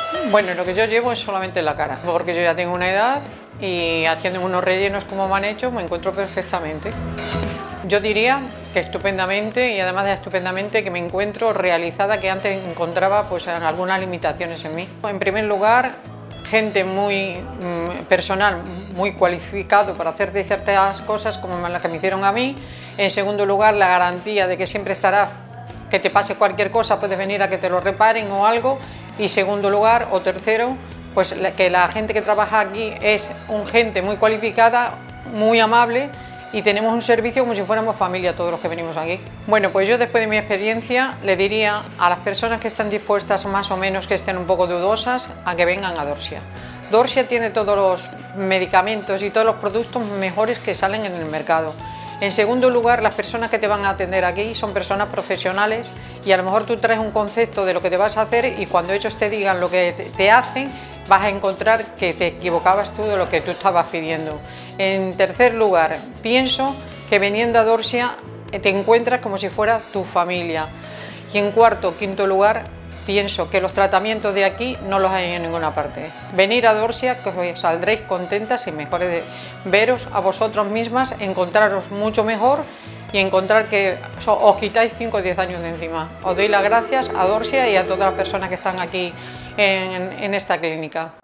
Bueno, lo que yo llevo es solamente la cara, porque yo ya tengo una edad y haciendo unos rellenos como me han hecho me encuentro perfectamente. Yo diría que estupendamente, y además de estupendamente que me encuentro realizada, que antes encontraba pues algunas limitaciones en mí. En primer lugar, gente muy personal, muy cualificado para hacer ciertas cosas como las que me hicieron a mí. En segundo lugar, la garantía de que siempre estará, que te pase cualquier cosa, puedes venir a que te lo reparen o algo. Y segundo lugar, o tercero, pues que la gente que trabaja aquí es gente muy cualificada, muy amable, y tenemos un servicio como si fuéramos familia todos los que venimos aquí. Bueno, pues yo después de mi experiencia le diría a las personas que están dispuestas más o menos, que estén un poco dudosas, a que vengan a Dorsia. Dorsia tiene todos los medicamentos y todos los productos mejores que salen en el mercado. En segundo lugar, las personas que te van a atender aquí son personas profesionales y a lo mejor tú traes un concepto de lo que te vas a hacer y cuando ellos te digan lo que te hacen, vas a encontrar que te equivocabas tú de lo que tú estabas pidiendo. En tercer lugar, pienso que viniendo a Dorsia te encuentras como si fuera tu familia. Y en cuarto, quinto lugar, pienso que los tratamientos de aquí no los hay en ninguna parte. Venir a Dorsia, que os saldréis contentas y mejores de veros a vosotros mismas, encontraros mucho mejor y encontrar que os quitáis 5 o 10 años de encima. Os doy las gracias a Dorsia y a todas las personas que están aquí en esta clínica.